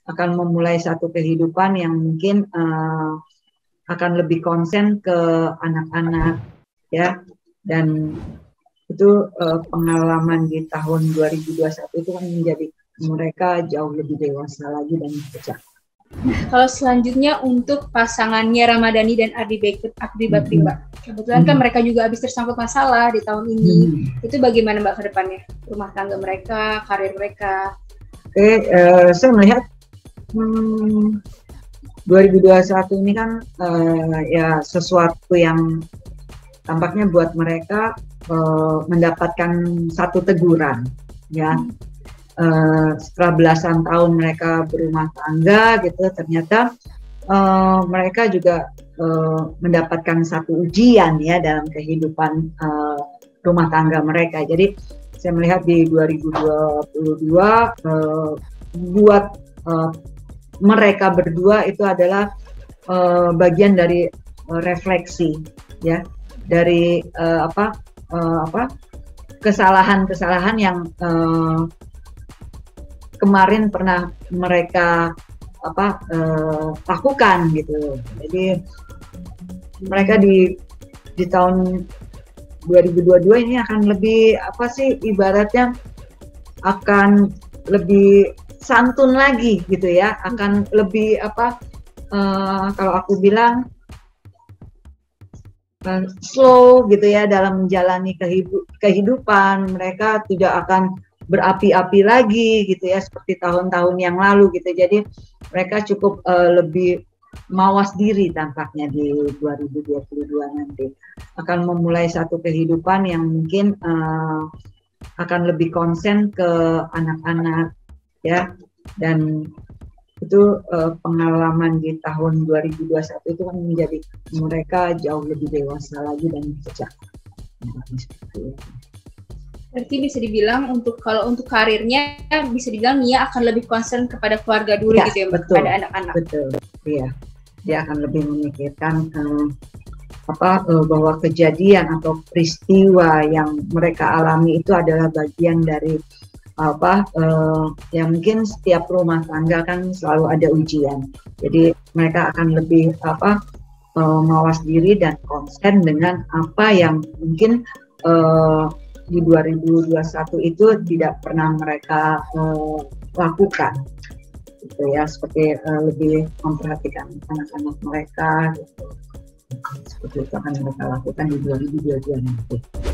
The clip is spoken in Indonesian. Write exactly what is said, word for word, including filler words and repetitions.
akan memulai satu kehidupan yang mungkin uh, akan lebih konsen ke anak-anak, ya. Dan itu uh, pengalaman di tahun dua ribu dua puluh satu itu kan menjadi mereka jauh lebih dewasa lagi dan bijak. Kalau selanjutnya untuk pasangannya Ramadhani dan Ardi Bakri, Ardi Bakri Hmm. Mbak. Kebetulan kan Hmm. mereka juga habis tersangkut masalah di tahun ini. Hmm. Itu bagaimana Mbak ke depannya? Rumah tangga mereka, karir mereka? Oke, uh, saya melihat hmm, dua ribu dua puluh satu ini kan uh, ya sesuatu yang tampaknya buat mereka uh, mendapatkan satu teguran, ya. Hmm. Uh, setelah belasan tahun mereka berumah tangga gitu, ternyata uh, mereka juga uh, mendapatkan satu ujian ya dalam kehidupan uh, rumah tangga mereka. Jadi saya melihat di dua ribu dua puluh dua uh, buat uh, mereka berdua itu adalah uh, bagian dari uh, refleksi, ya, dari uh, apa uh, apa kesalahan-kesalahan yang uh, kemarin pernah mereka apa uh, lakukan gitu. Jadi mereka di di tahun dua ribu dua puluh dua ini akan lebih apa sih ibaratnya akan lebih santun lagi gitu ya, akan lebih apa uh, kalau aku bilang uh, slow gitu ya dalam menjalani kehidupan. Mereka tidak akan berapi-api lagi gitu ya seperti tahun-tahun yang lalu gitu. Jadi mereka cukup uh, lebih mawas diri tampaknya di dua ribu dua puluh dua nanti akan memulai satu kehidupan yang mungkin uh, akan lebih konsen ke anak-anak, ya. Dan itu uh, pengalaman di tahun dua ribu dua puluh satu itu kan menjadi mereka jauh lebih dewasa lagi dan bijak. Seperti itu. Berarti bisa dibilang untuk kalau untuk karirnya bisa dibilang Nia akan lebih concern kepada keluarga dulu ya, gitu ya, betul, kepada anak-anak. Betul, iya. Dia akan lebih memikirkan um, apa uh, bahwa kejadian atau peristiwa yang mereka alami itu adalah bagian dari apa uh, ya mungkin setiap rumah tangga kan selalu ada ujian. Jadi mereka akan lebih apa uh, mawas diri dan konsen dengan apa yang mungkin uh, di dua ribu dua puluh satu itu tidak pernah mereka uh, lakukan gitu ya, seperti uh, lebih memperhatikan anak-anak mereka gitu. Seperti itu akan mereka lakukan di dua ribu dua puluh dua nanti.